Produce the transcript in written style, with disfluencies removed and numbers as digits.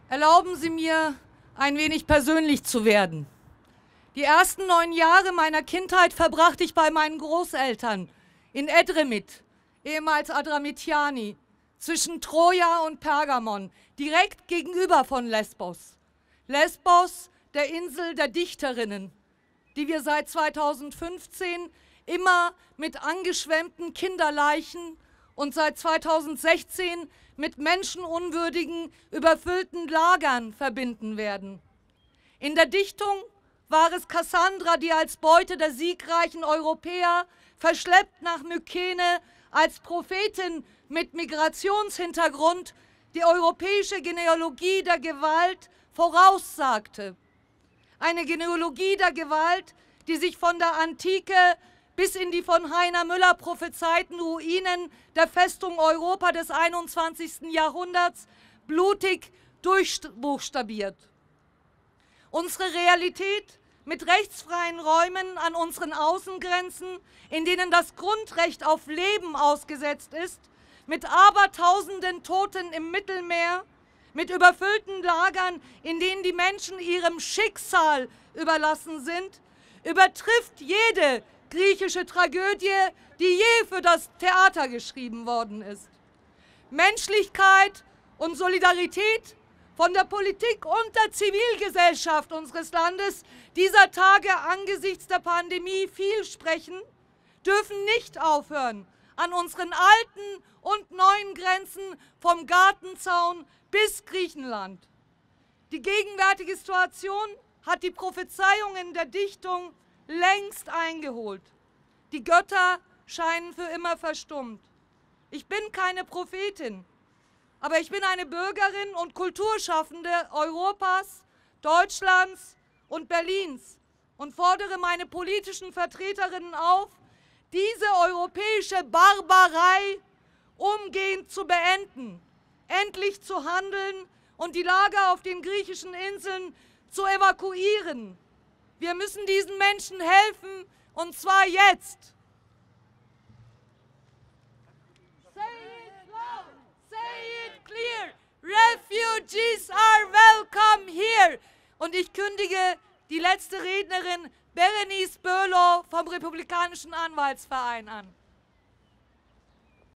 Erlauben Sie mir, ein wenig persönlich zu werden. Die ersten 9 Jahre meiner Kindheit verbrachte ich bei meinen Großeltern in Edremit, ehemals Adramitiani, zwischen Troja und Pergamon, direkt gegenüber von Lesbos. Lesbos, der Insel der Dichterinnen, die wir seit 2015 immer mit angeschwemmten Kinderleichen und seit 2016 mit menschenunwürdigen, überfüllten Lagern verbinden werden. In der Dichtung war es Cassandra, die als Beute der siegreichen Europäer, verschleppt nach Mykene, als Prophetin mit Migrationshintergrund die europäische Genealogie der Gewalt voraussagte. Eine Genealogie der Gewalt, die sich von der Antike bis in die von Heiner Müller prophezeiten Ruinen der Festung Europa des 21. Jahrhunderts blutig durchbuchstabiert. Unsere Realität mit rechtsfreien Räumen an unseren Außengrenzen, in denen das Grundrecht auf Leben ausgesetzt ist, mit abertausenden Toten im Mittelmeer, mit überfüllten Lagern, in denen die Menschen ihrem Schicksal überlassen sind, übertrifft jede griechische Tragödie, die je für das Theater geschrieben worden ist. Menschlichkeit und Solidarität von der Politik und der Zivilgesellschaft unseres Landes dieser Tage angesichts der Pandemie viel sprechen, dürfen nicht aufhören, an unseren alten und neuen Grenzen vom Gartenzaun bis Griechenland. Die gegenwärtige Situation hat die Prophezeiungen der Dichtung längst eingeholt. Die Götter scheinen für immer verstummt. Ich bin keine Prophetin, aber ich bin eine Bürgerin und Kulturschaffende Europas, Deutschlands und Berlins und fordere meine politischen Vertreterinnen auf, diese europäische Barbarei umgehend zu beenden, endlich zu handeln und die Lager auf den griechischen Inseln zu evakuieren. Wir müssen diesen Menschen helfen, und zwar jetzt. Say it loud, say it clear. Refugees are welcome here. Und ich kündige die letzte Rednerin Berenice Böhlow vom Republikanischen Anwaltsverein an.